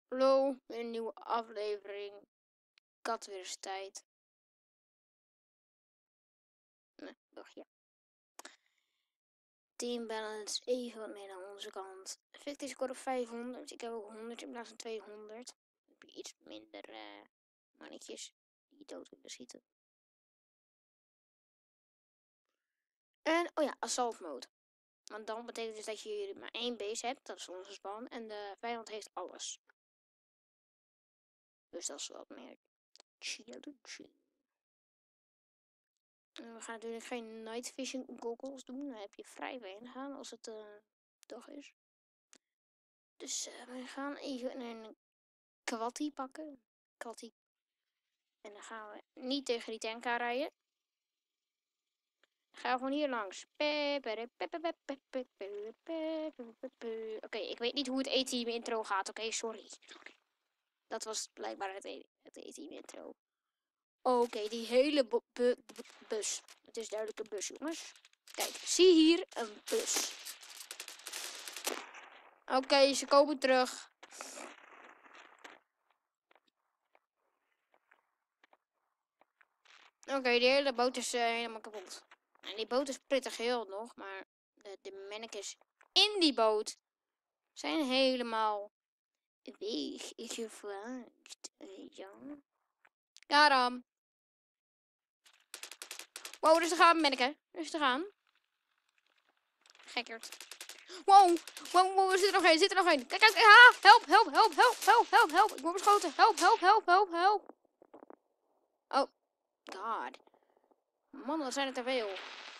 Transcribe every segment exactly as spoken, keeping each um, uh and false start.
Hallo, weer een nieuwe aflevering. Ik had weer eens tijd. Nee, toch ja. Team balance even wat meer aan onze kant. Victor scoorde vijfhonderd. Ik heb ook honderd in plaats van tweehonderd. Dan heb je iets minder uh, mannetjes die je dood kunnen schieten. En, oh ja, assault mode. Want dan betekent dus dat je maar één base hebt. Dat is onze span. En de vijand heeft alles. Dus dat is wat meer chill. We gaan natuurlijk geen night vision goggles doen. Dan heb je vrij weinig aan als het uh, dag is. Dus uh, we gaan even een kwattie pakken. Kwattie. En dan gaan we niet tegen die tank aan rijden. Dan gaan we gewoon hier langs. Oké, okay, ik weet niet hoe het E-team intro gaat. Oké, okay, sorry. Dat was blijkbaar het E-team intro. Oké, okay, die hele bu bu bus. Het is duidelijk een bus, jongens. Kijk, zie hier een bus. Oké, okay, ze komen terug. Oké, okay, die hele boot is uh, helemaal kapot. En die boot is prettig heel nog, maar de, de mannetjes in die boot zijn helemaal weggevraagd. Ja. Daarom. Wow, rustig aan, manneke. Rustig aan. Gekkerd. Wow, wow, wow, er zit er nog een, zit er nog een. Kijk, kijk, ah, help, help, help, help, help, help, help. Ik word beschoten. Help, help, help, help, help. Oh, god. Man, wat zijn er te veel.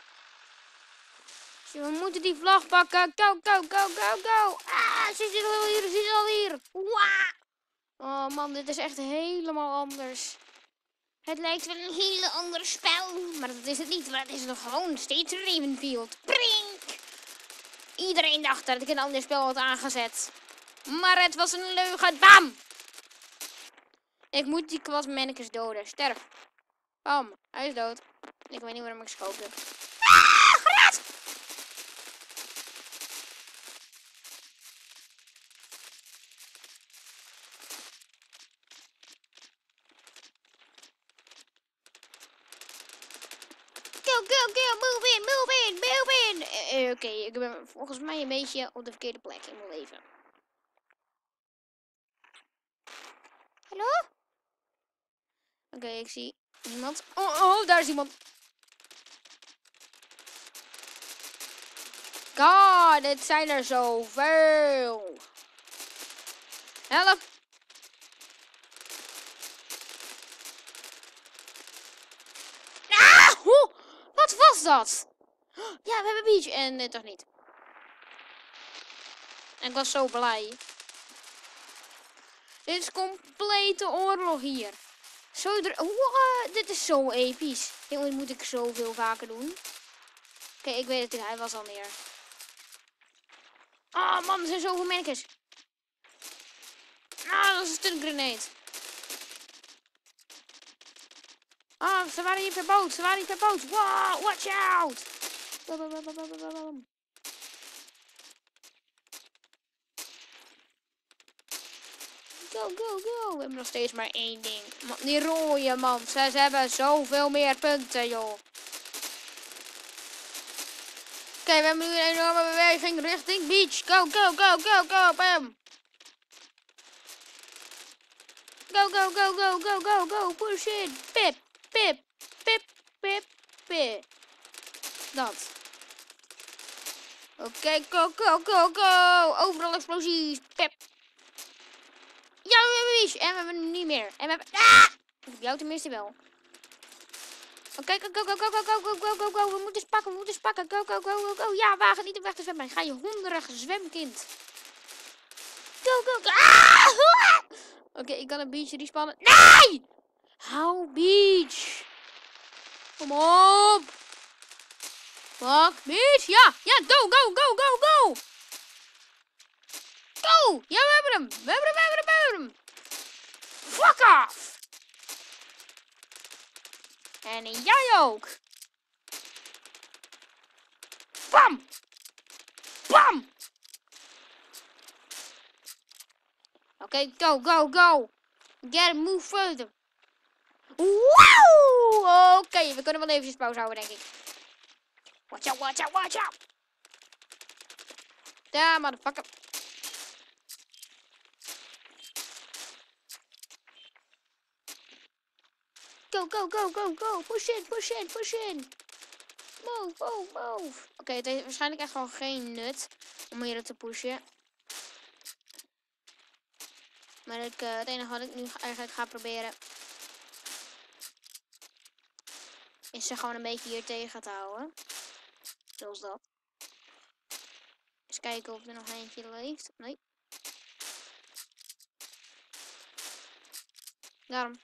We moeten die vlag pakken. Go, go, go, go, go. Ah, ze zit al hier, ze zit al hier. Waa. Oh man, dit is echt helemaal anders. Het lijkt wel een hele ander spel. Maar dat is het niet, maar het is nog gewoon steeds Ravenfield. Prink! Iedereen dacht dat ik een ander spel had aangezet. Maar het was een leugen. Bam! Ik moet die kwastmannekes doden. Sterf. Bam, hij is dood. Ik weet niet waarom ik geschoten heb. Ah, gered! Go, go, go, move in, move in, move in. Uh, Oké, okay, ik ben volgens mij een beetje op de verkeerde plek in mijn leven. Hallo? Oké, okay, ik zie iemand. Oh, oh, daar is iemand. God, dit zijn er zoveel. Help. Ah, hoe? Wat was dat? Ja, we hebben beach. En nee, toch niet. En ik was zo blij. Dit is complete oorlog hier. Zo wow, dit is zo episch. Dit moet ik zoveel vaker doen. Oké, okay, ik weet het, hij was al neer. Ah, oh, man, er zijn zoveel mannetjes. Ah, dat is een stuk grenade. Ah, ze waren hier per boot. Ze waren hier per boot. Wow, watch out. Go, go, go. We hebben nog steeds maar één ding. Die rode man. Ze, ze hebben zoveel meer punten, joh. Oké, okay, we hebben nu een enorme beweging richting beach. Go, go, go, go, go. Bam. Go, go, go, go, go, go, go. Push it. Pip, pip, pip, pip, pip. Dat. Oké, okay, go, go, go, go. Overal explosies. Pip. Ja, we hebben wish. En we hebben hem niet meer. En we hebben... Ah! Jou tenminste wel. Oké, okay, go, go, go, go, go, go, go, go, go. We moeten spakken, we moeten spakken. Go, go, go, go, go. Ja, wagen niet om weg te zwemmen. Ga je honderig zwemkind. Go, go, go. Ah! Oké, okay, ik kan een beach respannen. Nee! Hou beach. Kom op. Fuck, beach. Ja, ja, go, go, go, go, go. Go. Ja, we hebben hem. We hebben hem, we hebben hem, we hebben hem. Fuck off. En jij ook. Bam. Bam. Oké, okay, go, go, go. Get move further. Wow! Oké, okay, we kunnen wel eventjes pauze houden, denk ik. Watch out, watch out, watch out. Daar, motherfucker. Go, go, go, go, go. Push in, push in, push in. Move, move, move. Oké, okay, het heeft waarschijnlijk echt gewoon geen nut om hier te pushen. Maar ik, uh, het enige wat ik nu eigenlijk ga proberen is ze gewoon een beetje hier tegen te houden. Zoals dat. Eens kijken of er nog eentje leeft. Nee. Daarom.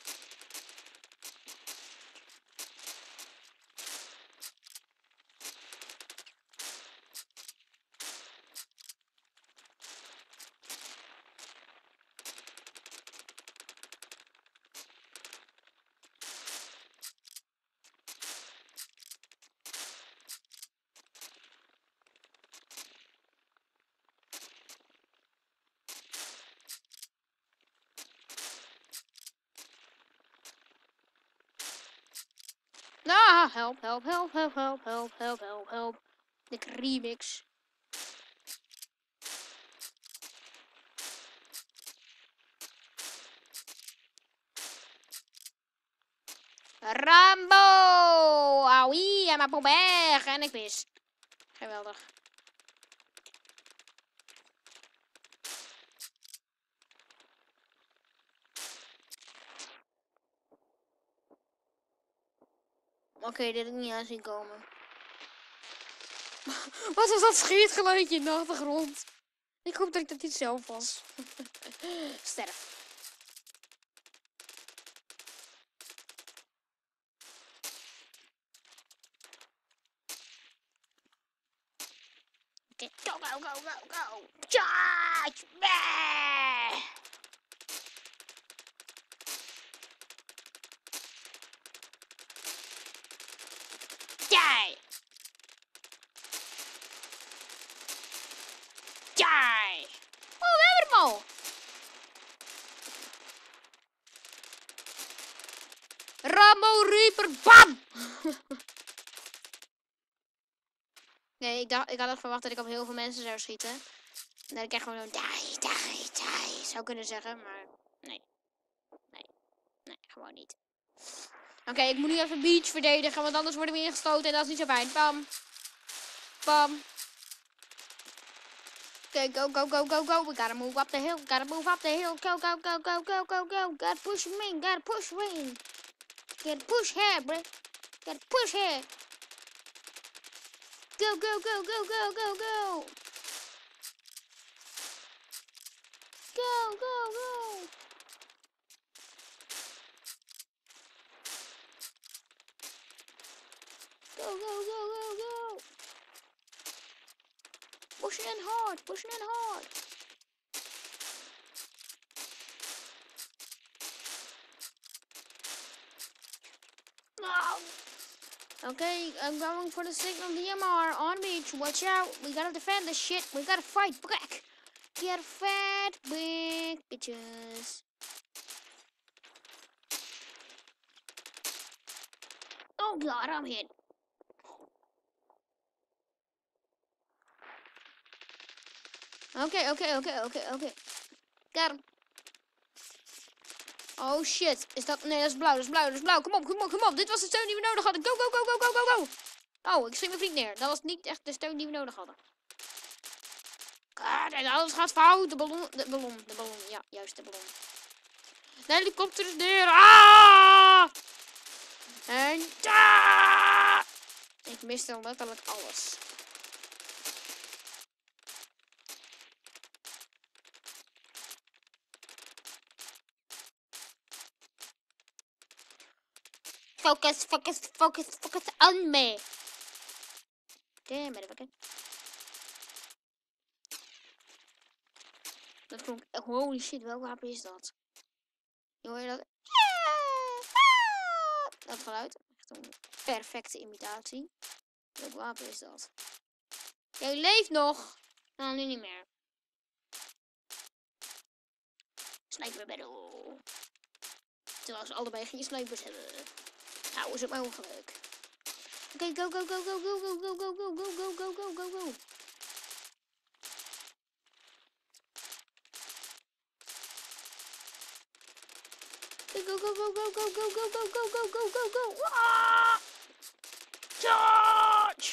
Ah, help, help, help, help, help, help, help, help, help. De remix. Rambo! Auwie, en mijn weg. En ik mis. Geweldig. Oké, okay, dit heb ik niet aan zien komen. Wat was dat schietgeluidje in de achtergrond? Ik hoop dat ik dat niet zelf was. Sterf. Oké, go, go, go, go, go. Charge! Bah! Die! Die! Oh, we hebben hem al! Rambo Reaper, bam! Nee, ik, dacht, ik had echt verwacht dat ik op heel veel mensen zou schieten. En dat ik echt gewoon zo die, die, die zou kunnen zeggen, maar nee. Nee, nee, gewoon niet. Oké, okay, ik moet nu even Beach verdedigen, want anders worden we ingestoten en dat is niet zo fijn. Bam. Bam. Oké, okay, go, go, go, go, go. We gotta move up the hill. Gotta move up the hill. Go, go, go, go, go, go, go. Gotta push him in. Gotta push him in. Gotta push here, bro. Gotta push here. Go, go, go, go, go, go, go. Go, go, go. Go, go, go, go, go. Pushing in hard, pushing in hard. Okay, I'm going for the signal D M R on beach. Watch out. We gotta defend this shit. We gotta fight back. Get fat, big bitches. Oh god, I'm hit. Okay, okay, okay, okay, okay. Got him. Oh shit. Is dat... Nee, dat is blauw, dat is blauw, dat is blauw. Kom op, kom op, kom op. Dit was de steun die we nodig hadden. Go, go, go, go, go, go, go. Oh, ik schiet mijn vriend neer. Dat was niet echt de steun die we nodig hadden. God, en alles gaat fout. De ballon, de ballon, de ballon. Ja, juist, de ballon. De helikopter is neer. Ah! En ja! Ik miste letterlijk alles. Focus, focus, focus, focus on me. Damn, motherfucker. Dat klonk... Holy shit, welk wapen is dat? Hoor je dat? Dat geluid. Echt een perfecte imitatie. Welk wapen is dat? Jij leeft nog. Nou, nu niet meer. Sniper battle. Terwijl ze allebei geen snipers hebben. Nou, is het mogelijk. Oké, okay, go, go, go, go, go, go, go, go, go, go, go, go, go, go. Go, go, go, go, go, go, go, go, go, go, go, go, go. Ah! Charge!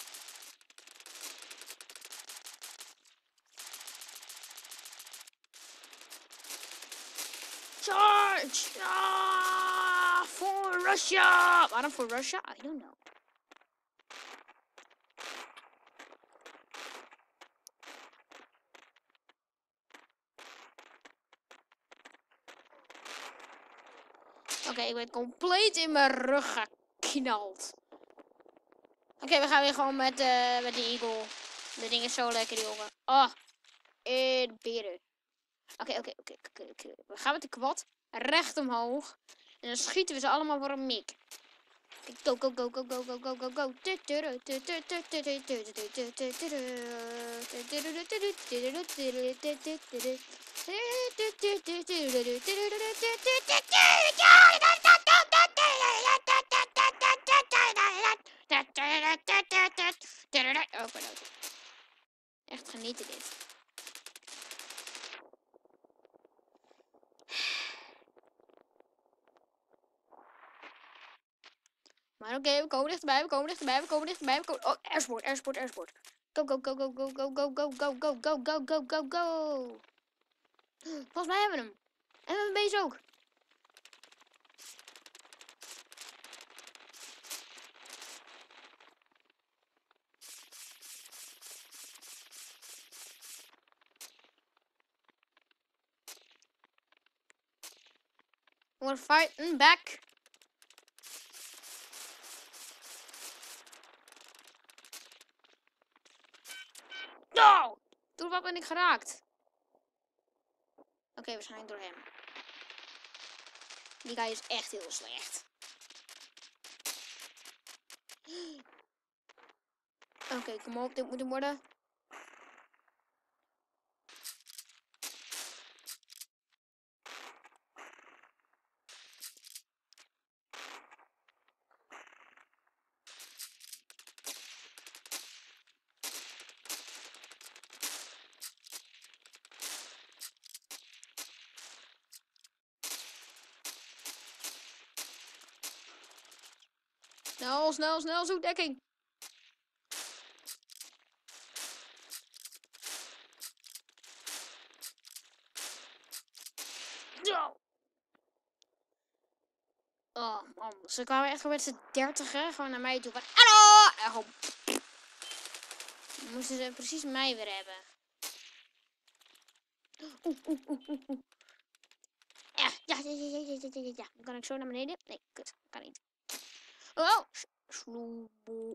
Charge! Ah! For Russia! Waarom voor Russia? I don't know. Oké, okay, ik ben compleet in mijn rug geknald. Oké, okay, we gaan weer gewoon met, uh, met de Eagle. De ding is zo lekker, jongen. Oh, in beren. Oké, oké, oké, oké. We gaan met de quad recht omhoog. En dan schieten we ze allemaal voor een mik. Go, go, go, go, go, go, go, go, go. Oh, pardon. Echt genieten dit. Maar oké, okay, we komen dichterbij, we komen dichterbij, we komen dichterbij, we komen... Oh, airsport, airsport, airsport. Go, go, go, go, go, go, go, go, go, go, go, go, go, go, go. Volgens mij hebben we hem. En we hebben een base ook. We're fighting back. No! Door wat ben ik geraakt? Oké, okay, waarschijnlijk door hem. Die guy is echt heel slecht. Oké, okay, kom op, dit moet hem worden. Snel, snel, snel, zoek dekking. Oh man, ze kwamen echt gewoon met z'n dertigen gewoon naar mij toe. Van, hallo! Dan moesten ze precies mij weer hebben. Oeh, oeh, oeh, oeh, oeh. Ja, ja, ja, ja, ja, ja, ja, ja. Kan ik zo naar beneden? Nee, kut, kan niet. Oh! Sloeboe.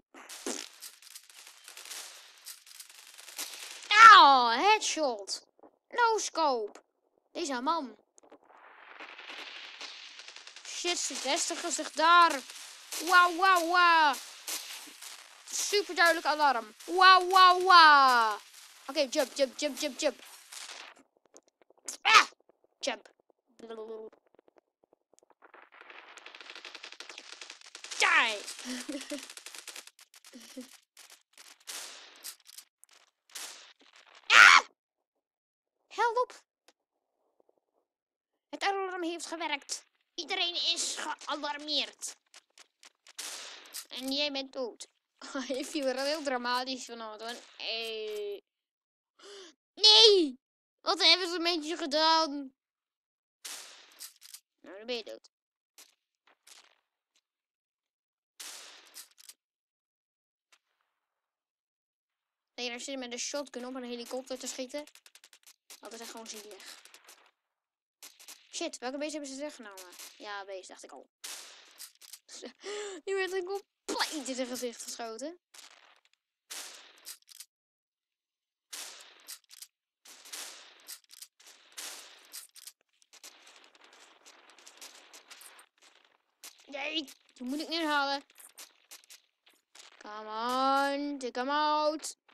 Auw, headshot. No scope. Deze man. Shit, ze vestigen zich daar. Wauw, wauw, wauw. Super duidelijk alarm. Wauw, wauw, wauw. Oké, okay, jump, jump, jump, jump, jump. Ah! Jump. Die. Ah! Help. Het alarm heeft gewerkt. Iedereen is gealarmeerd. En jij bent dood. Je viel er heel dramatisch vanuit hoor. Hey. Nee! Wat hebben ze met je gedaan? Nou, dan ben je dood. Nee, daar zit met een shotgun op een helikopter te schieten. Dat is echt gewoon zielig. Shit, welke beest hebben ze weggenomen? Ja, beest, dacht ik al. Die werd een compleet in zijn gezicht geschoten. Nee, die moet ik neerhalen. Come on, take him out.